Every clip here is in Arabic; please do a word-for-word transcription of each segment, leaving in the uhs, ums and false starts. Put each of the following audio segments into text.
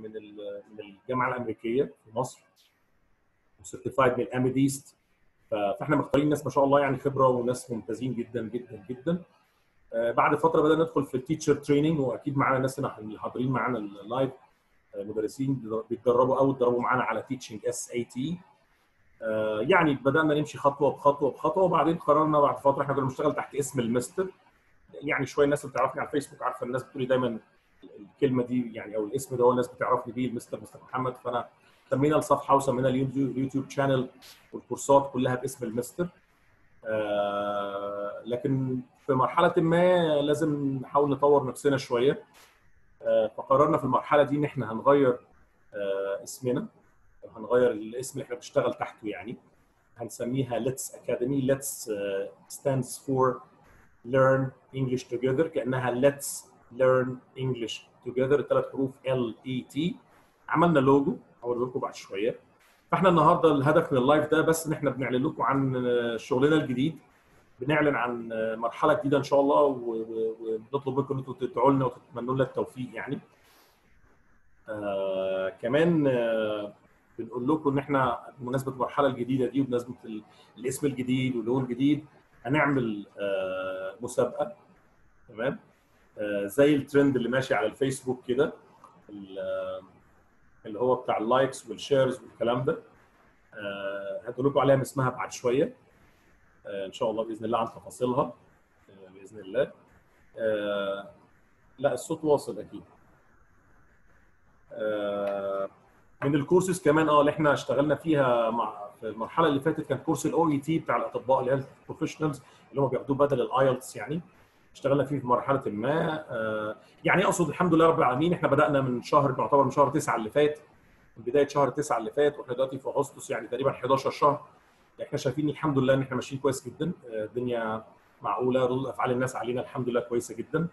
من من الجامعه الامريكيه في مصر، وسيرتيفايد من الاميديست. فاحنا مختارين ناس ما شاء الله يعني خبره وناس ممتازين جدا جدا جدا. بعد فتره بدأنا ندخل في التيتشر تريننج، واكيد معانا ناس هنا اللي حاضرين معانا اللايف مدرسين بيتدربوا او اتدربوا معانا على تيتشنج اس اي تي. يعني بدأنا نمشي خطوه بخطوه بخطوه، وبعدين قررنا بعد فتره احنا كنا بنشتغل تحت اسم المستر. يعني شويه الناس اللي بتعرفني على الفيسبوك عارفه، الناس بتقول لي دايما الكلمه دي يعني، او الاسم ده هو الناس بتعرفني بيه، المستر مستر محمد. فانا سمينا الصفحه وسمينا اليوتيوب شانل والكورسات كلها باسم المستر. آه لكن في مرحله ما لازم نحاول نطور نفسنا شويه. آه فقررنا في المرحله دي ان احنا هنغير آه اسمنا، هنغير الاسم اللي احنا بنشتغل تحته يعني. هنسميها Let's Academy. Let's uh, stands for Learn English Together، كأنها Let's Learn English Together، الثلاث حروف L E T. عملنا لوجو هوريه لكم بعد شويه. فاحنا النهارده الهدف من اللايف ده بس ان احنا بنعلن لكم عن شغلنا الجديد، بنعلن عن مرحله جديده ان شاء الله، ونطلب منكم انتم تدعوا لنا وتتمنوا لنا التوفيق يعني. آه كمان آه بنقول لكم ان احنا بمناسبه المرحله الجديده دي وبمناسبه الاسم الجديد واللون الجديد هنعمل آه مسابقه، تمام؟ آه زي الترند اللي ماشي على الفيسبوك كده، اللي هو بتاع اللايكس والشيرز والكلام ده. آه هقول لكم عليها اسمها بعد شويه آه ان شاء الله باذن الله، عن تفاصيلها آه باذن الله. آه لا الصوت واصل اكيد. آه من الكورسز كمان اه اللي احنا اشتغلنا فيها مع في المرحله اللي فاتت، كان كورس الاو اي تي بتاع الاطباء اللي هي البروفيشنالز اللي هم بياخدوه بدل الايلتس يعني. اشتغلنا فيه في مرحله ما آه يعني اقصد الحمد لله رب العالمين. احنا بدانا من شهر، بنعتبر من شهر تسعة اللي فات، من بدايه شهر تسعة اللي فات، واحنا دلوقتي في اغسطس يعني تقريبا حداشر شهر. احنا شايفين الحمد لله ان احنا ماشيين كويس جدا، الدنيا معقوله، ردود افعال الناس علينا الحمد لله كويسه جدا.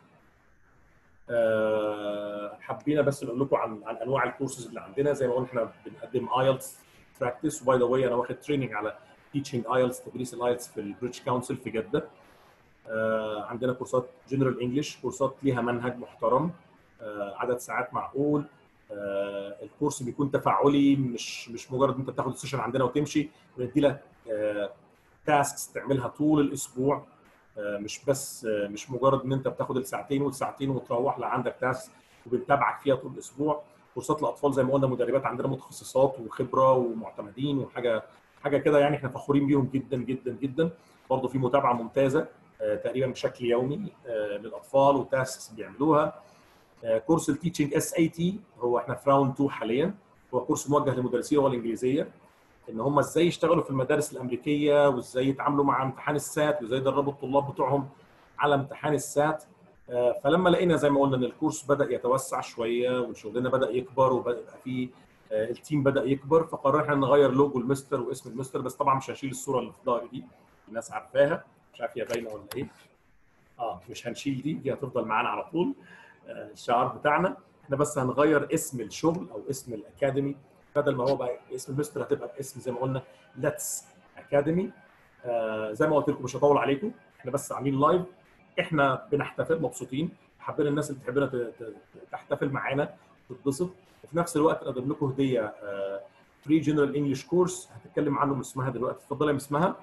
أه حبينا بس نقول لكم عن عن انواع الكورسز اللي عندنا. زي ما قلنا احنا بنقدم ايلتس براكتس، وباي ذا واي انا واخد تريننج على تيتشنج ايلتس، تدريس الايلتس في البريتش كونسل في جده. أه عندنا كورسات جنرال انجلش، كورسات ليها منهج محترم، أه عدد ساعات معقول. أه الكورس بيكون تفاعلي، مش مش مجرد انت بتاخد السيشن عندنا وتمشي. بندي لك أه تاسكس تعملها طول الاسبوع، مش بس مش مجرد ان انت بتاخد الساعتين والساعتين وتروح، لا عندك تاسك وبنتابعك فيها طول الاسبوع. كورسات الاطفال زي ما قلنا، مدربات عندنا متخصصات وخبره ومعتمدين وحاجه حاجه كده يعني، احنا فخورين بيهم جدا جدا جدا. برضه في متابعه ممتازه تقريبا بشكل يومي للاطفال وتاسكس بيعملوها. كورس التيتشنج اس اي تي هو احنا في راوند اتنين حاليا، هو كورس موجه للمدرسين والانجليزيه، ان هم ازاي يشتغلوا في المدارس الامريكيه، وازاي يتعاملوا مع امتحان السات، وازاي يدربوا الطلاب بتوعهم على امتحان السات. فلما لقينا زي ما قلنا ان الكورس بدا يتوسع شويه وشغلنا بدا يكبر وبدا يبقى فيه التيم بدا يكبر، فقررنا نغير لوجو المستر واسم المستر. بس طبعا مش هنشيل الصوره اللي في ظهري دي، الناس عارفاها، مش عارف هي باينه ولا ايه. اه مش هنشيل دي، دي هتفضل معانا على طول الشعار بتاعنا. احنا بس هنغير اسم الشغل او اسم الاكاديمي، بدل ما هو بقى اسم المستر هتبقى باسم زي ما قلنا Let's Academy. آه زي ما قلت لكم مش هطول عليكم، احنا بس عاملين لايف، احنا بنحتفل مبسوطين، حابين الناس اللي تحبنا تحتفل معانا وتتبسط، وفي نفس الوقت نقدم لكم هديه فري جنرال انجلش كورس هتتكلم عنه اسمها دلوقتي. اتفضلي يا اسمها.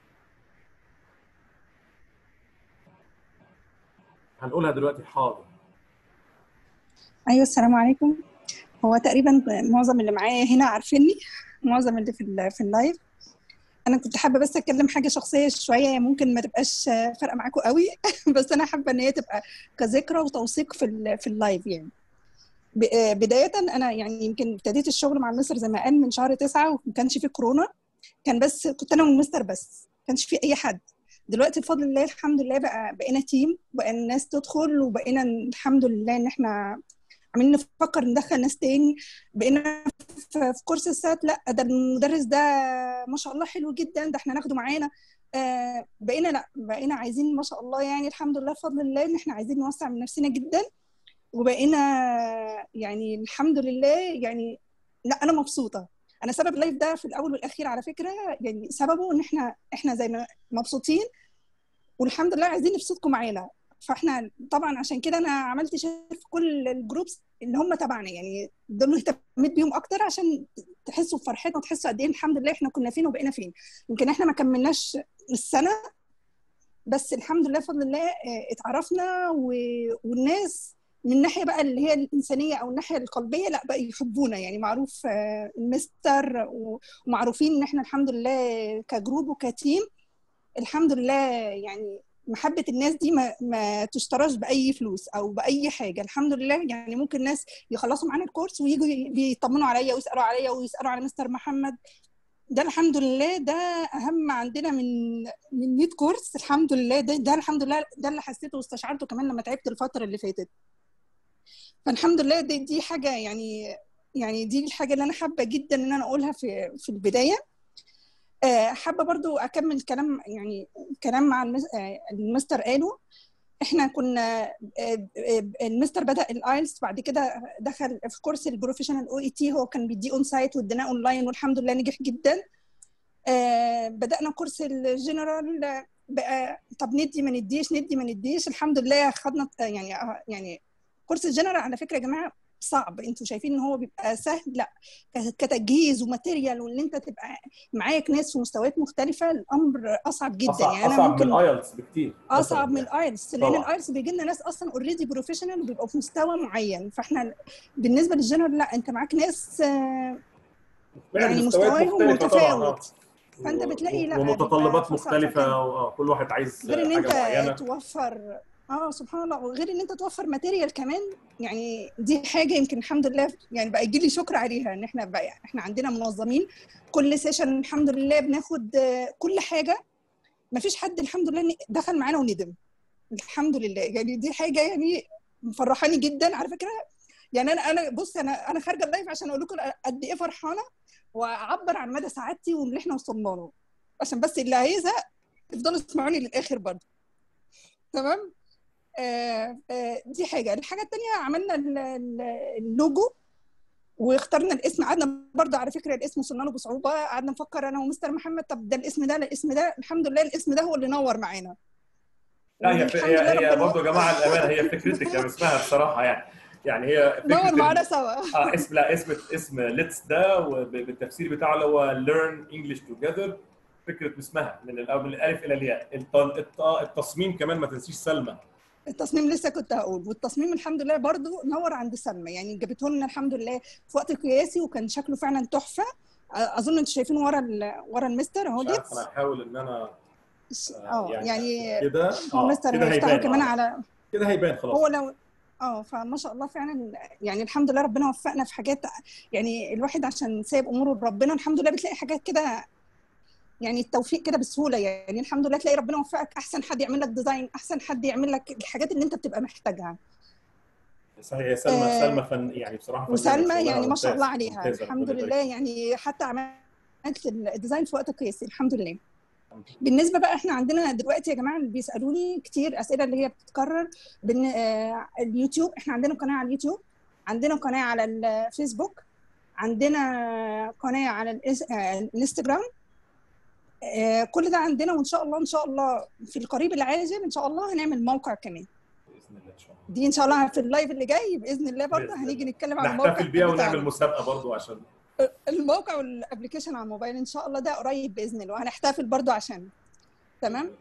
هنقولها دلوقتي. حاضر. ايوه السلام عليكم. هو تقريبا معظم اللي معايا هنا عارفيني، معظم اللي في في اللايف. انا كنت حابه بس اتكلم حاجه شخصيه شويه، ممكن ما تبقاش فارقه معاكم قوي بس انا حابه ان هي تبقى كذكرى وتوثيق في في اللايف يعني. بدايه انا يعني يمكن ابتديت الشغل مع المستر زي ما قال من شهر تسعة، وما كانش فيه كورونا، كان بس كنت انا والمستر بس، ما كانش فيه اي حد. دلوقتي بفضل الله الحمد لله بقى بقينا تيم، بقى الناس تدخل، وبقينا الحمد لله ان احنا عمالين نفكر ندخل ناس تاني. بقينا في كورس السات، لا ده المدرس ده ما شاء الله حلو جدا، ده احنا ناخده معانا. آه بقينا لا بقينا عايزين ما شاء الله يعني الحمد لله بفضل الله ان احنا عايزين نوسع من نفسنا جدا، وبقينا يعني الحمد لله يعني. لا انا مبسوطه. انا سبب اللايف ده في الاول والاخير على فكره يعني سببه ان احنا احنا زي ما مبسوطين، والحمد لله عايزين نبسطكم معانا. فاحنا طبعا عشان كده انا عملت شير في كل الجروبس اللي هم تبعنا، يعني دول اهتميت بيهم اكتر عشان تحسوا بفرحتنا وتحسوا قد ايه الحمد لله احنا كنا فين وبقينا فين. يمكن احنا ما كملناش السنه، بس الحمد لله بفضل الله اتعرفنا، والناس من الناحيه بقى اللي هي الانسانيه او الناحيه القلبيه لا بقى يحبونا، يعني معروف المستر، ومعروفين ان احنا الحمد لله كجروب وكتيم الحمد لله. يعني محبه الناس دي ما, ما تشتراش باي فلوس او باي حاجه الحمد لله. يعني ممكن ناس يخلصوا معانا الكورس ويجوا بيطمنوا عليا ويسالوا عليا ويسالوا على مستر محمد. ده الحمد لله ده اهم عندنا من من مية كورس الحمد لله. ده ده الحمد لله ده اللي حسيته واستشعرته كمان لما تعبت الفتره اللي فاتت. فالحمد لله دي, دي حاجه يعني يعني دي الحاجه اللي انا حابه جدا ان انا اقولها في في البدايه. حابه برضو اكمل كلام يعني كلام مع المستر قاله. احنا كنا المستر بدا الايلتس، بعد كده دخل في كورس البروفيشنال او اي تي، هو كان بيديه اون سايت واديناه اونلاين والحمد لله نجح جدا. بدانا كورس الجنرال بقى طب ندي ما نديش ندي ما نديش الحمد لله خدنا يعني يعني كورس الجنرال على فكره يا جماعه صعب. انتوا شايفين ان هو بيبقى سهل، لا كتجهيز وماتيريال وان انت تبقى معاك ناس في مستويات مختلفه الامر اصعب جدا. أصعب يعني انا اصعب ممكن من الايلتس بكتير، اصعب من يعني. الايلتس، لان الايلتس بيجي لنا ناس اصلا اوريدي بروفيشنال وبيبقوا في مستوى معين، فاحنا بالنسبه للجنرال لا انت معاك ناس يعني مستواهم متفاوت، فانت بتلاقي لا بيبقى ومتطلبات مختلفه، اه كل واحد عايز غير ان حاجه انت معينه توفر اه سبحان الله، وغير ان انت توفر ماتيريال كمان. يعني دي حاجه يمكن الحمد لله يعني بقى يجي لي شكر عليها ان احنا بقى يعني احنا عندنا منظمين كل سيشن الحمد لله بناخد كل حاجه. ما فيش حد الحمد لله دخل معانا وندم الحمد لله. يعني دي حاجه يعني مفرحاني جدا على فكره. يعني انا انا بص انا انا خارجه اللايف عشان اقول لكم قد ايه فرحانه واعبر عن مدى سعادتي واللي احنا وصلنا له، عشان بس اللي هيزهق تفضلوا تسمعوني للاخر برضه. تمام. آه آه دي حاجه. الحاجه الثانيه عملنا اللوجو واخترنا الاسم. قعدنا برضه على فكره الاسم وصلنا له بصعوبه، قعدنا نفكر انا ومستر محمد طب ده الاسم ده الاسم ده الحمد لله الاسم ده هو اللي نور معانا. لا هي هي هي برضه يا جماعه الامانه هي فكرتك يا اسمها بصراحه، يعني يعني هي فكره نور معانا سوا. اه اسم لا اسم اسم ليتس ده بالتفسير بتاعه اللي هو learn English together. فكره اسمها من الالف الى الياء. التصميم كمان ما تنسيش سلمى. التصميم لسه كنت هقول، والتصميم الحمد لله برضو نور عند سلمى، يعني جابته لنا الحمد لله في وقت قياسي وكان شكله فعلا تحفه. اظن انتوا شايفينه ورا ورا المستر اهو. مش عارف انا هحاول ان انا اه يعني كده هو المستر هيفتحه كمان على كده هيبان خلاص. هو لو اه فما شاء الله فعلا يعني الحمد لله ربنا وفقنا في حاجات. يعني الواحد عشان سايب اموره لربنا الحمد لله بتلاقي حاجات كده يعني التوفيق كده بسهوله. يعني الحمد لله تلاقي ربنا وفقك احسن حد يعمل لك ديزاين، احسن حد يعمل لك الحاجات اللي انت بتبقى محتاجها. صحيح. سلمى آه سلمى فن يعني بصراحه وسلمى يعني ما شاء الله عليها الحمد لله. يعني حتى عملت الديزاين في وقت قياسي الحمد لله. بالنسبه بقى احنا عندنا دلوقتي يا جماعه اللي بيسالوني كتير اسئله اللي هي بتتكرر بن... آه اليوتيوب. احنا عندنا قناه على اليوتيوب، عندنا قناه على الفيسبوك، عندنا قناه على الإس... آه الانستجرام. آه كل ده عندنا، وان شاء الله ان شاء الله في القريب العاجل ان شاء الله هنعمل موقع كمان باذن الله. ان شاء الله دي ان شاء الله في اللايف اللي جاي باذن الله برضه هنيجي نتكلم عن الموقع نحتفل بيها ونعمل مسابقه برضه عشان الموقع والابلكيشن على الموبايل ان شاء الله ده قريب باذن الله، وهنحتفل برضو عشان تمام.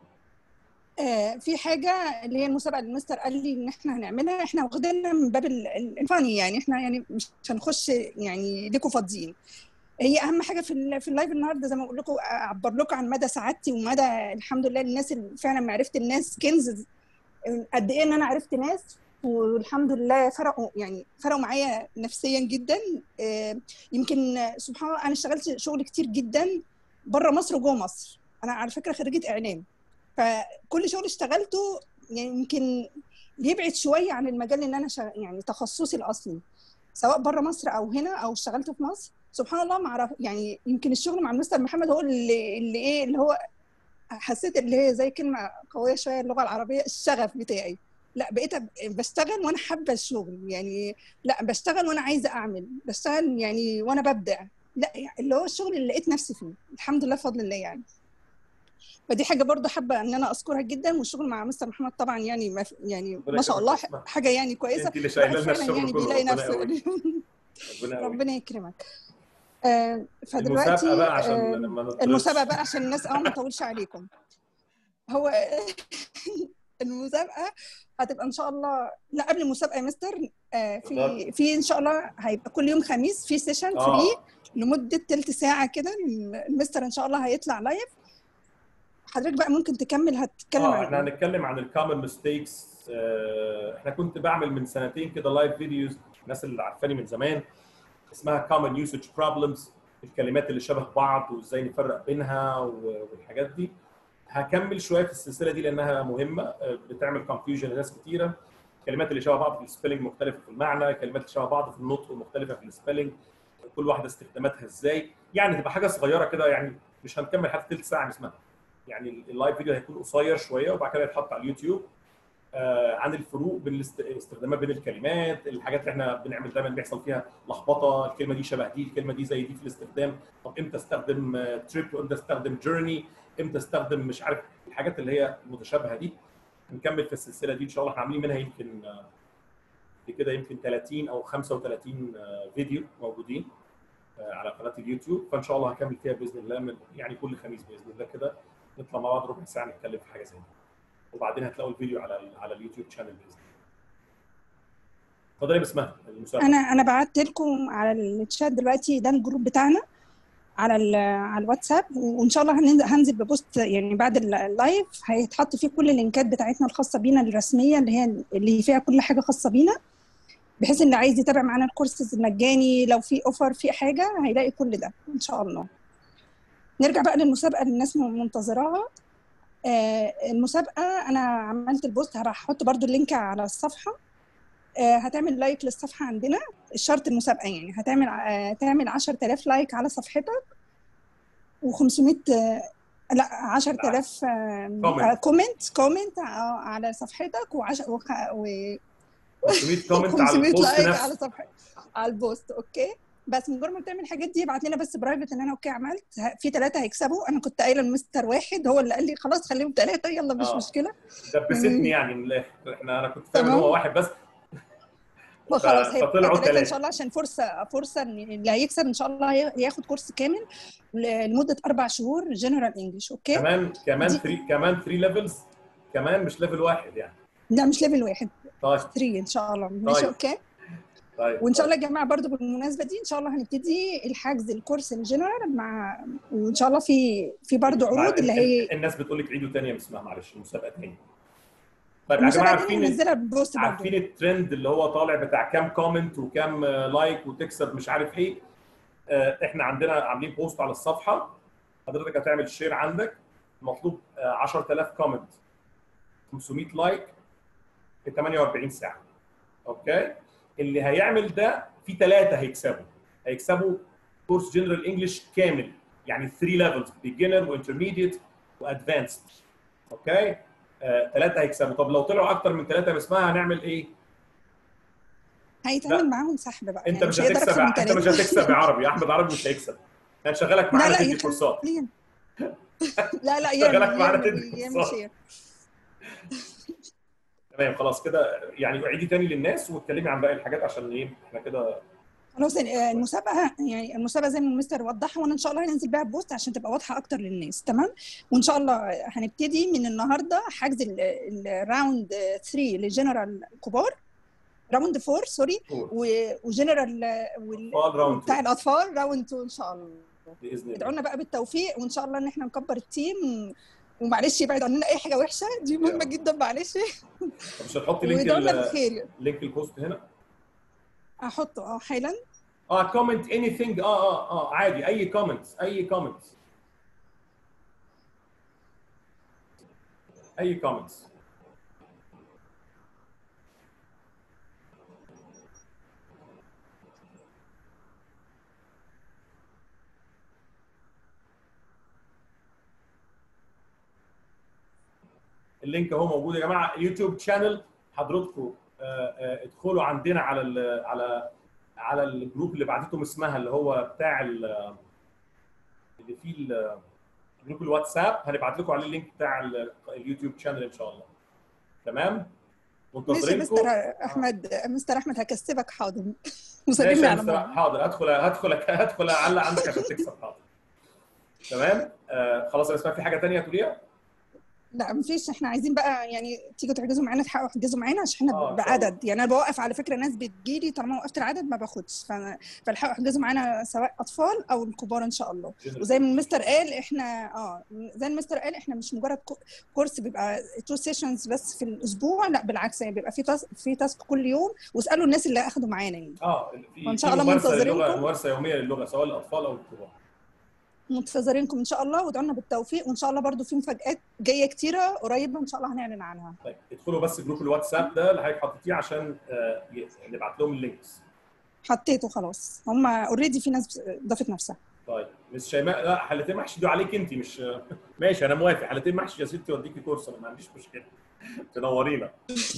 آه في حاجه اللي هي المسابقه اللي المستر قال لي ان احنا هنعملها، احنا واخدينها من باب الفاني، يعني احنا يعني مش هنخش يعني ليكوا فاضيين. هي اهم حاجه في في اللايف النهارده زي ما بقول لكم اعبر لكم عن مدى سعادتي ومدى الحمد لله الناس اللي فعلا معرفه الناس كنز. قد ايه ان انا عرفت ناس والحمد لله فرقوا يعني فرقوا معايا نفسيا جدا. يمكن سبحان الله انا اشتغلت شغل كتير جدا بره مصر وجوه مصر. انا على فكره خريجه اعلام، فكل شغل اشتغلته يعني يمكن بيبعد شويه عن المجال اللي انا شغ... يعني تخصصي الاصلي سواء بره مصر او هنا او اشتغلت في مصر. سبحان الله ما اعرف يعني يمكن الشغل مع المستر محمد هو اللي اللي ايه اللي هو حسيت اللي هي زي كلمه قويه شويه اللغه العربيه الشغف بتاعي. لا بقيت بشتغل وانا حابه الشغل، يعني لا بشتغل وانا عايزه اعمل، بشتغل يعني وانا ببدع، لا اللي هو الشغل اللي لقيت نفسي فيه الحمد لله بفضل الله يعني. فدي حاجه برضو حابه ان انا اذكرها جدا. والشغل مع مستر محمد طبعا يعني ما يعني ما شاء الله حاجه يعني كويسه. انت اللي شايله لنا فعلا الشغل يعني كله، بيلاقي ربنا نفسه يقويك. يعني ربنا يقويك. ربنا يكرمك. آه المسابقه فدلوقتي بقى عشان آه ما المسابقه نطولش. بقى عشان الناس اه ما اطولش عليكم. هو المسابقه هتبقى ان شاء الله، لا قبل المسابقه يا مستر آه في في ان شاء الله هيبقى كل يوم خميس في سيشن فري اه لمده تلت ساعه كده. المستر ان شاء الله هيطلع لايف. حضرتك بقى ممكن تكمل هتتكلم اه عن احنا ايه؟ هنتكلم عن الكومن ميستيكس. احنا كنت بعمل من سنتين كده لايف فيديوز، الناس اللي عارفاني من زمان، اسمها common usage problems، الكلمات اللي شبه بعض وازاي نفرق بينها والحاجات دي. هكمل شويه في السلسله دي لانها مهمه، بتعمل confusion لناس كتيره. الكلمات اللي شبه بعض في السبيلنج مختلفه في المعنى، الكلمات اللي شبه بعض في النطق مختلفه في السبيلنج، كل واحده استخداماتها ازاي. يعني تبقى حاجه صغيره كده، يعني مش هنكمل حتى ثلث ساعه نسمعها. يعني اللايف فيديو هيكون قصير شويه وبعد كده يتحط على اليوتيوب آه عن الفروق بين الاستخدامات بين الكلمات، الحاجات اللي احنا بنعمل دايما بيحصل فيها لخبطه، الكلمه دي شبه دي، الكلمه دي زي دي في الاستخدام. طب امتى استخدم تريب وامتى استخدم جيرني، امتى استخدم مش عارف الحاجات اللي هي المتشابهه دي. هنكمل في السلسله دي ان شاء الله. احنا عاملين منها يمكن كده يمكن ثلاثين او خمسة وثلاثين فيديو موجودين على قناه اليوتيوب، فان شاء الله هكمل فيها باذن الله من يعني كل خميس باذن الله كده نطلع مع بعض ربع ساعه نتكلم في حاجه زي دي. وبعدين هتلاقوا الفيديو على على اليوتيوب شانل باذن الله. اتفضلي يا بسمة المسابقه. انا انا بعت لكم على الشات دلوقتي، ده الجروب بتاعنا على على الواتساب، وان شاء الله هننزل هنزل ببوست يعني بعد اللايف هيتحط فيه كل اللينكات بتاعتنا الخاصه بينا الرسميه اللي هي اللي فيها كل حاجه خاصه بينا، بحيث اللي عايز يتابع معانا الكورسز المجاني لو في اوفر في حاجه هيلاقي كل ده ان شاء الله. نرجع بقى للمسابقه اللي الناس منتظراها. آه المسابقه انا عملت البوست، هحط برده اللينك على الصفحه. آه هتعمل لايك للصفحه عندنا، الشرط المسابقه يعني هتعمل آه تعمل عشرة آلاف لايك على صفحتك و500 آه لا عشرة آلاف آه كومنت كومنت على صفحتك و خمسمية كومنت على خمسمية البوست لايك نفسه على صفحه على البوست. اوكي بس مجرد ما بتعمل الحاجات دي ابعت لنا بس برايفت ان انا اوكي عملت. في ثلاثه هيكسبوا، انا كنت قايله لمستر واحد هو اللي قال لي خلاص خليهم ثلاثه يلا مش آه. مشكله. دبستني يعني من الاخر، احنا انا كنت فاهم ان تمام هو واحد بس وخلاص هيبقى فطلعوا ثلاثه ان ثلاثه شاء الله، عشان فرصه فرصه ان اللي هيكسب ان شاء الله ياخد كورس كامل لمده اربع شهور جنرال انجلش. اوكي كمان كمان دي ثلاثة كمان ثلاثة ليفلز كمان، مش ليفل واحد يعني. لا مش ليفل واحد، طيب ثلاثة ان شاء الله. ماشي طيب اوكي طيب وان شاء طيب. الله يا جماعه برضو بالمناسبه دي ان شاء الله هنبتدي الحجز الكورس الجنرال مع، وان شاء الله في في برضو مع عروض اللي هي الناس بتقول لك عيدوا ثانيه اسمها معلش المسابقه ثاني. طيب يا جماعه المسابقه دي عارفين هننزلها ببوست برضو. عارفين الترند اللي هو طالع بتاع كام كومنت وكام لايك وتكسب مش عارف ايه. احنا عندنا عاملين بوست على الصفحه، حضرتك هتعمل شير عندك، مطلوب عشرة آلاف كومنت خمسمية لايك في ثمانية وأربعين ساعه. اوكي اللي هيعمل ده في ثلاثه هيكسبوا هيكسبوا كورس جنرال انجلش كامل، يعني ثلاثة ليفلز بيجنر وانترميديت وادفانسد. اوكي ثلاثه آه، هيكسبوا. طب لو طلعوا اكتر من ثلاثه باسمها هنعمل ايه؟ هيتعمل معاهم سحب بقى، انت يعني مش مش هيقدر هتكسب اكتر من انت مش ثلاثه. هتكسب يا عربي، احمد عربي مش هيكسب. هنشغلك لا معانا لا تدي كورسات. يخلينا لا لا هنشغلك يعمل معانا يعمل تدي يعمل كورسات. شير. تمام خلاص كده، يعني عيدي تاني للناس واتكلمي عن باقي الحاجات عشان ايه احنا كده. خلاص المسابقه يعني المسابقه زي ما المستر وضحها، وانا ان شاء الله هننزل بيها بوست عشان تبقى واضحه اكتر للناس. تمام وان شاء الله هنبتدي من النهارده حجز الراوند ثلاثة للجنرال كبار، راوند أربعة سوري، وجنرال بتاع الاطفال راوند اتنين ان شاء الله باذن الله. ادعوا لنا بقى بالتوفيق وان شاء الله ان احنا نكبر التيم، ومعلش يبعد عننا اي حاجه وحشه دي مهمه جدا معلش. مش هتحطي لينك لينك البوست هنا؟ احطه اه حالا. اه كومنت اني ثينج اه اه اه عادي اي كومنت اي كومنت اي كومنت. اللينك اهو موجود يا جماعه، يوتيوب شانل حضراتكم. ادخلوا عندنا على ال على على الجروب اللي بعتتهم اسمها اللي هو بتاع اللي فيه جروب الواتساب هنبعت لكم عليه اللينك بتاع ال- اليوتيوب شانل ان شاء الله. تمام؟ ماشي يا منتظرينكم. مستر احمد، مستر احمد هكسبك حاضر. ماشي وسلمي يا على مستر، ماما. حاضر. هدخل هدخل هدخل اعلق عندك عشان تكسب. حاضر. تمام. آه خلاص يا اسماء، في حاجه ثانيه تقوليها؟ لا مفيش، احنا عايزين بقى يعني تيجوا تحجزوا معانا، تحققوا تحجزوا معانا عشان احنا اه ان شاء الله. بعدد، يعني انا بوقف على فكره ناس بتجيلي، طالما وقفت العدد ما باخدش، ف- فالحقوا احجزوا معانا سواء اطفال او الكبار ان شاء الله. جنرال. وزي ما المستر قال احنا اه زي ما المستر قال احنا مش مجرد كو- كورس بيبقى تو سيشنز بس في الاسبوع، لا بالعكس، يعني بيبقى في تاسك في تاسك كل يوم، واسالوا الناس اللي اخدوا معانا يعني. اه في وان في شاء الله ممارسه للغه، منتظرينكم، ممارسه يوميه للغه سواء للاطفال او الكبار. منتظرينكم ان شاء الله، وادعوا لنا بالتوفيق، وان شاء الله برضو في مفاجآت جايه كتيره قريبه ان شاء الله هنعلن عنها. طيب ادخلوا بس جروب الواتساب ده اللي حضرتك حطيتيه عشان آه ي- نبعت لهم اللينكس. حطيته خلاص، هم اوريدي في ناس ضافت نفسها. طيب مس شيماء، لا حلتين محشي دي عليك انت، مش ماشي انا موافق. حلتين محشي يا ستي اوديكي كورس، انا ما عنديش مشكله. تنورينا.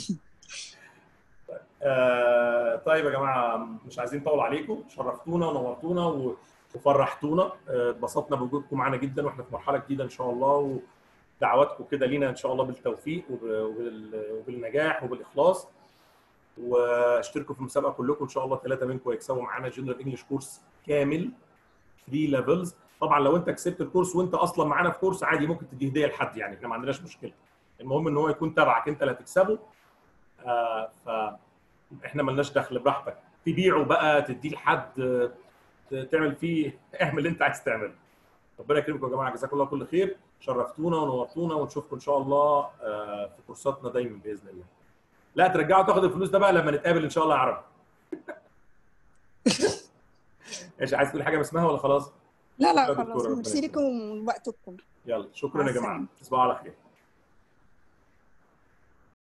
آه طيب يا جماعه، مش عايزين نطول عليكم، شرفتونا ونورتونا و- وفرحتونا. آه، اتبسطنا بوجودكم معانا جدا، واحنا في مرحله جديده ان شاء الله، ودعواتكم كده لينا ان شاء الله بالتوفيق وب- وبال- وبالنجاح وبالاخلاص. واشتركوا في المسابقه كلكم ان شاء الله، ثلاثه منكم هيكسبوا معانا جنرال انجلش كورس كامل ثلاثة ليفلز. طبعا لو انت كسبت الكورس وانت اصلا معانا في كورس عادي، ممكن تدي هديه لحد، يعني احنا ما عندناش مشكله. المهم ان هو يكون تبعك انت اللي هتكسبه. آه فاحنا ملناش دخل، براحتك تبيعه بقى، تديه لحد، آه، تعمل فيه اعمل اللي انت عايز تعمله. ربنا يكرمكم يا جماعه، جزاكم الله كل خير، شرفتونا ونورتونا، ونشوفكم ان شاء الله آه، في كورساتنا دايما باذن الله. لا ترجعوا تاخد الفلوس ده بقى لما نتقابل ان شاء الله يا عرب. ايش عايز تقول حاجه باسمها ولا خلاص؟ لا لا يا خلاص، دكتوره ربنا ميرسي يكرمك. لكم وقتكم. يلا مع شكرا يا جماعه، السلامة. تصبحوا على خير.